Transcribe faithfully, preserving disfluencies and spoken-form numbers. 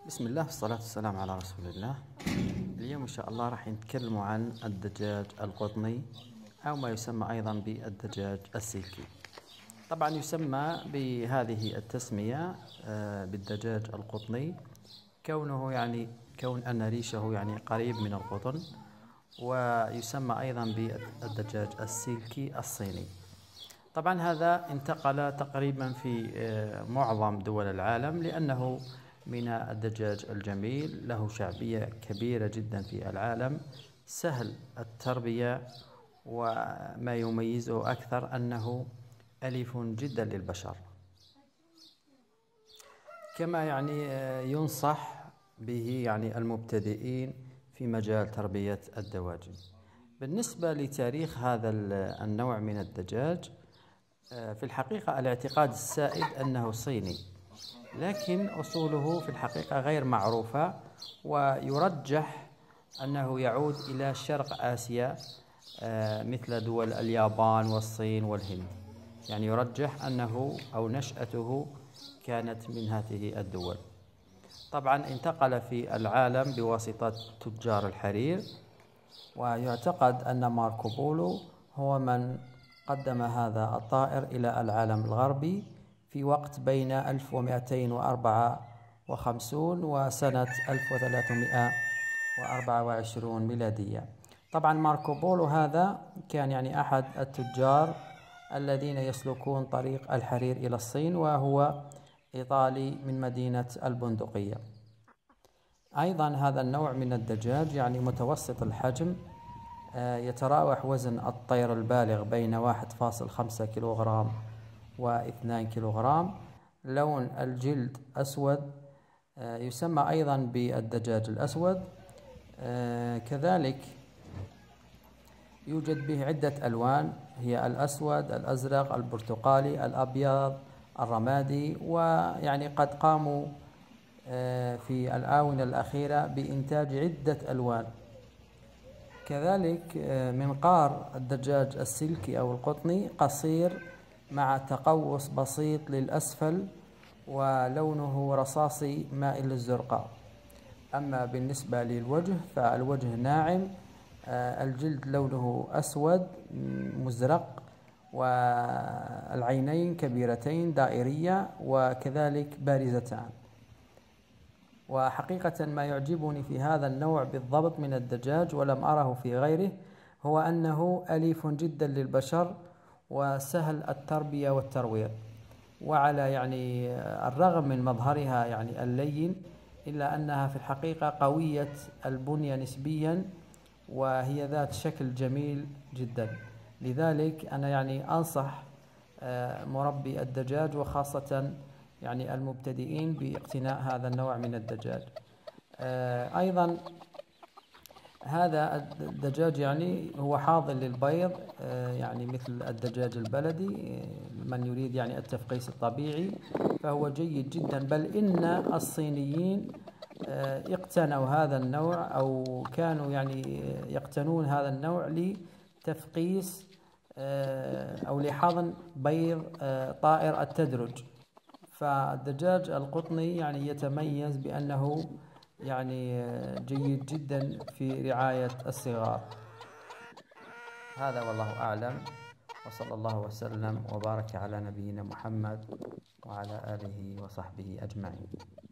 بسم الله والصلاة والسلام على رسول الله. اليوم إن شاء الله راح نتكلم عن الدجاج القطني أو ما يسمى أيضا بالدجاج السلكي. طبعا يسمى بهذه التسمية بالدجاج القطني كونه يعني كون أن ريشه يعني قريب من القطن، ويسمى أيضا بالدجاج السلكي الصيني. طبعا هذا انتقل تقريبا في معظم دول العالم لأنه من الدجاج الجميل، له شعبية كبيرة جدا في العالم، سهل التربية، وما يميزه أكثر أنه أليف جدا للبشر. كما يعني ينصح به يعني المبتدئين في مجال تربية الدواجن. بالنسبة لتاريخ هذا النوع من الدجاج، في الحقيقة الاعتقاد السائد أنه صيني، لكن أصوله في الحقيقة غير معروفة، ويرجح أنه يعود إلى شرق آسيا مثل دول اليابان والصين والهند. يعني يرجح أنه أو نشأته كانت من هذه الدول. طبعا انتقل في العالم بواسطة تجار الحرير، ويعتقد أن ماركو بولو هو من قدم هذا الطائر إلى العالم الغربي في وقت بين ألف ومئتين وأربعة وخمسين وسنة ألف وثلاثمئة وأربعة وعشرين ميلادية. طبعا ماركو بولو هذا كان يعني أحد التجار الذين يسلكون طريق الحرير إلى الصين، وهو إيطالي من مدينة البندقية. أيضا هذا النوع من الدجاج يعني متوسط الحجم، يتراوح وزن الطير البالغ بين واحد فاصل خمسة كيلوغرام واثنان كيلوغرام. لون الجلد أسود، يسمى أيضا بالدجاج الأسود. كذلك يوجد به عدة ألوان، هي الأسود، الأزرق، البرتقالي، الأبيض، الرمادي. ويعني قد قاموا في الآونة الأخيرة بإنتاج عدة ألوان. كذلك منقار الدجاج السلكي أو القطني قصير مع تقوس بسيط للأسفل، ولونه رصاصي مائل للزرقاء. أما بالنسبة للوجه فالوجه ناعم، الجلد لونه أسود مزرق، والعينين كبيرتين دائرية وكذلك بارزتان. وحقيقة ما يعجبني في هذا النوع بالضبط من الدجاج ولم أره في غيره هو أنه أليف جدا للبشر وسهل التربية والترويض، وعلى يعني الرغم من مظهرها يعني اللين إلا أنها في الحقيقة قوية البنية نسبيا، وهي ذات شكل جميل جدا. لذلك أنا يعني أنصح مربي الدجاج وخاصة يعني المبتدئين باقتناء هذا النوع من الدجاج. أيضا هذا الدجاج يعني هو حاضر للبيض، يعني مثل الدجاج البلدي. من يريد يعني التفقيس الطبيعي فهو جيد جدا، بل إن الصينيين اقتنوا هذا النوع أو كانوا يعني يقتنون هذا النوع لتفقيس أو لحضن بيض طائر التدرج. فالدجاج القطني يعني يتميز بأنه يعني جيد جدا في رعاية الصغار. هذا والله أعلم، وصلى الله وسلم وبارك على نبينا محمد وعلى آله وصحبه أجمعين.